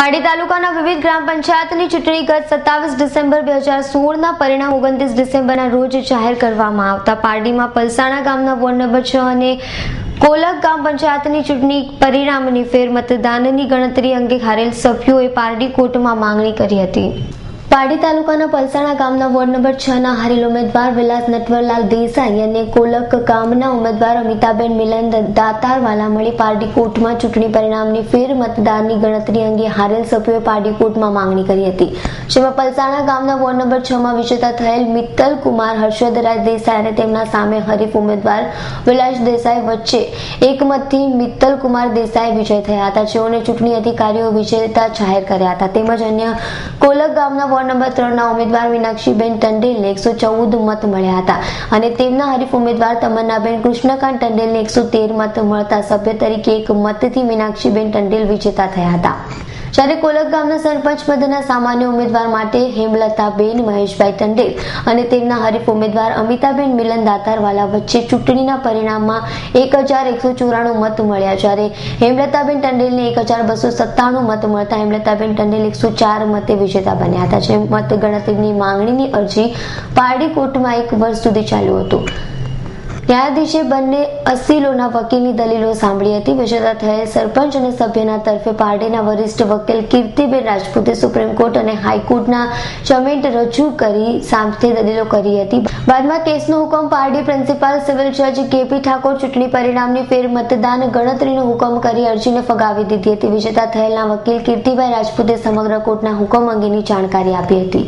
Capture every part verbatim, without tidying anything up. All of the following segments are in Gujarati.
પારડી તાલુકાના વિવિધ ગ્રામ પંચાયતની ચૂંટણી ગત સત્તાવીસ ડિસેમ્બર બે હજાર સોળના પરિણામ ઓગણત્રીસ ડિસેમ્બરના રોજ જાહેર કરવામાં આવતા પારડીમાં પલસાણા ગામના વોર્ડ નંબર છ અને કોલક ગ્રામ પંચાયતની ચૂંટણી પરિણામની ફેર મતદાનની ગણતરી અંગે હારેલ સભ્યોએ પારડી કોર્ટમાં માંગણી કરી હતી। પારડી તાલુકાના પલસાણા ગામના વોર્ડ નંબર છ ના હારેલ ઉમેદવાર વિલાસ નટવરલાલ દેસાઈ અને કોલક ગામના ઉમેદવાર અમિતાબેન મિલન દાતારવાલા મળી પારડી કોર્ટમાં ચૂંટણી પરિણામની ફેર મતદાનની ગણતરી અંગે હારેલ સભ્યોએ પારડી કોર્ટમાં માંગણી કરી હતી, જેમાં પલસાણા ગામના વોર્ડ નંબર છ માં વિજેતા થયેલ મિત્તલ કુમાર હર્ષદરાજ દેસાઈ અને તેમના સામે હરીફ ઉમેદવાર વિલાસ દેસાઈ વચ્ચે એકમતથી મિત્તલ કુમાર દેસાઈ વિજય થયા હતા, જેઓને ચૂંટણી અધિકારીઓ વિજેતા જાહેર કર્યા હતા। તેમજ અન્ય કોલક ગામના વોર્ડ નંબર ત્રણ ના ઉમેદવાર મીનાક્ષીબેન ટંડેલને એકસો ચૌદ મત મળ્યા હતા અને તેમના હરીફ ઉમેદવાર તમન્નાબેન કૃષ્ણકાંત ટંડેલને એકસો તેર મત મળતા સભ્ય તરીકે એક મતથી મીનાક્ષીબેન ટંડેલ વિજેતા થયા હતા। જ્યારે કોલક ગામના સરપંચ પદના સામાન્ય ઉમેદવાર માટે હેમલતાબેન મહેશભાઈ ટંડેલ અને તેમના હરીફ ઉમેદવાર અમિતાબેન મિલન દાતારવાલા વચ્ચે ચૂંટણીના પરિણામમાં એક હજાર એકસો ચોરાણું મત મળ્યા, જ્યારે હેમલતાબેન ટંડેલને એક હજાર બસો સત્તાણું મત મળતા હેમલતાબેન ટંડેલ એકસો ચાર મતે વિજેતા બન્યા હતા। જે મત ગણતરીની માંગણીની અરજી પારડી કોર્ટમાં એક વર્ષ સુધી ચાલ્યું હતું। ન્યાયાધીશે બંને અસીલોના વકીલની દલીલો સાંભળી હતી। વિજેતા થયેલ સરપંચ અને સભ્યના તરફે પારડીના વરિષ્ઠ વકીલ કીર્તિબેન રાજપૂતે સુપ્રીમ કોર્ટ અને હાઈકોર્ટના જમેન્ટ રજૂ કરી સાથે દલીલો કરી હતી। બાદમાં કેસનો હુકમ પારડી પ્રિન્સિપાલ સિવિલ જજ કેપી ઠાકોર ચૂંટણી પરિણામની ફેર મતદાન ગણતરીનો હુકમ કરી અરજીને ફગાવી દીધી હતી। વિજેતા થયેલના વકીલ કીર્તિભાઈ રાજપૂતે સમગ્ર કોર્ટના હુકમ અંગેની જાણકારી આપી હતી।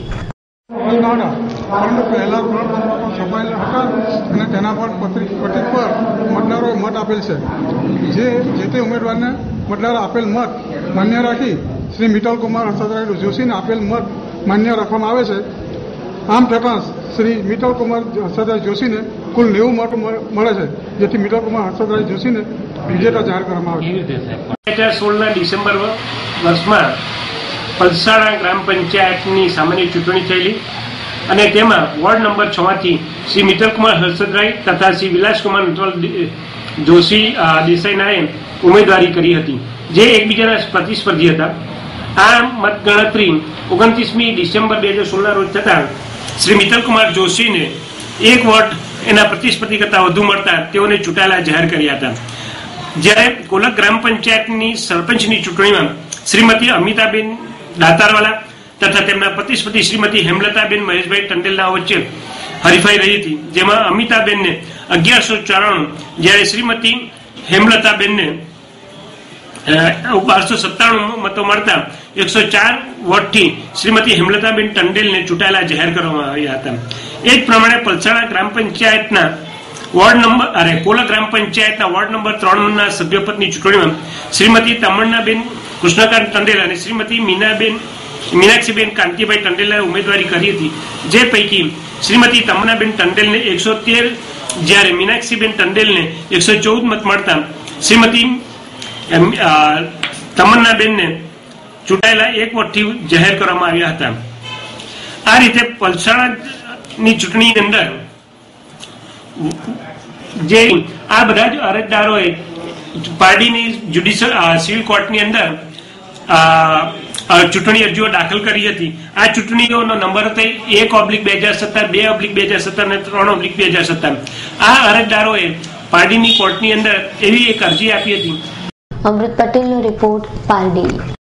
તેના પર પત્રિક પત્રિક પર મતદારોએ મત આપેલ છે, જે જે તે ઉમેદવારને મતદારો આપેલ મત માન્ય રાખી શ્રી મિત્તલ કુમાર હર્ષદરાજ જોશીને આપેલ મત માન્ય રાખવામાં આવે છે। આમ છતાં શ્રી મિત્તલ કુમાર હર્ષદરાજ જોશીને કુલ નેવું મત મળે છે, જેથી મિત્તલ કુમાર હર્ષદરાજ જોશીને વિજેતા જાહેર કરવામાં આવે છે। બે હજાર સોળના ડિસેમ્બર વર્ષમાં પલસાણા ગ્રામ પંચાયતની સામાન્ય ચૂંટણી થયેલી અને તેમાં વોર્ડ નંબર છ માંથી શ્રી મિત્તલ કુમાર હર્ષદરાજ તથા શ્રી વિલાસકુમાર નટવરલાલ જોશી દેસાઈનાએ ઉમેદવારી કરી હતી, જે એકબીજાના પ્રતિસ્પર્ધી હતા। આ મત ગણતરી ઓગણત્રીસમી ડિસેમ્બર બે હજાર સોળના રોજ થતા શ્રી મિત્તલ કુમાર જોશીને એક વોટ એના પ્રતિસ્પર્ધી કરતા વધુ મળતા તેઓને ચૂંટાયેલા જાહેર કર્યા હતા। જ્યારે કોલક ગ્રામ પંચાયતની સરપંચની ચૂંટણીમાં શ્રીમતી અમિતાબેન દાતારવાલા તથા તેમના પ્રતિસ્પર્ધી શ્રીમતી હેમલતાબેન મહેશભાઈ ટંડેલના વચ્ચે હરીફાઈ રહી હતી, જેમાં અમિતાબેનને અગિયારસો ચોરાણું જ્યારે શ્રીમતી હેમલતાબેનને બારસો સત્તાણું મતો મળતા એકસો ચાર વોટથી શ્રીમતી હેમલતાબેન ટંડેલને ચૂંટાયેલા જાહેર કરવામાં આવ્યા હતા। એ જ પ્રમાણે પલસાણા ગ્રામ પંચાયતના વોર્ડ નંબર અરે કોલક ગ્રામ પંચાયતના વોર્ડ નંબર ત્રણ ના સભ્યપદની ચૂંટણીમાં શ્રીમતી તમન્નાબેન કૃષ્ણકાંત ટંડેલ અને શ્રીમતી મીનાબેન મીનાક્ષીબેન કાંતિભાઈ ટંડેલે ઉમેદવારી કરી હતી, જે પૈકી શ્રીમતી તમન્નાબેન ટંડેલને એકસો તેર જ્યારે મીનાક્ષીબેન ટંડેલને એકસો ચૌદ મત મળતા શ્રીમતી તમન્નાબેનને ચૂંટાયેલા એક વોટથી જાહેર કરવામાં આવ્યા હતા। આ રીતે પલસાણાની ચૂંટણીની અંદર જે આ બધા જ અરજદારોએ પારડીની જ્યુડિશિયલ સિવિલ કોર્ટની અંદર ચૂંટણી અરજીઓ દાખલ કરી હતી। આ ચૂંટણીઓનો નંબર હતો એક ઓબ્લિક બે હજાર સત્તર, બે ઓબ્લિક બે હજાર સત્તર અને ત્રણ ઓબ્લિક બે હજાર સત્તર। આ અરજદારોએ પારડીની કોર્ટની અંદર એવી એક અરજી આપી હતી। અમૃત પટેલનો રિપોર્ટ, પારડી।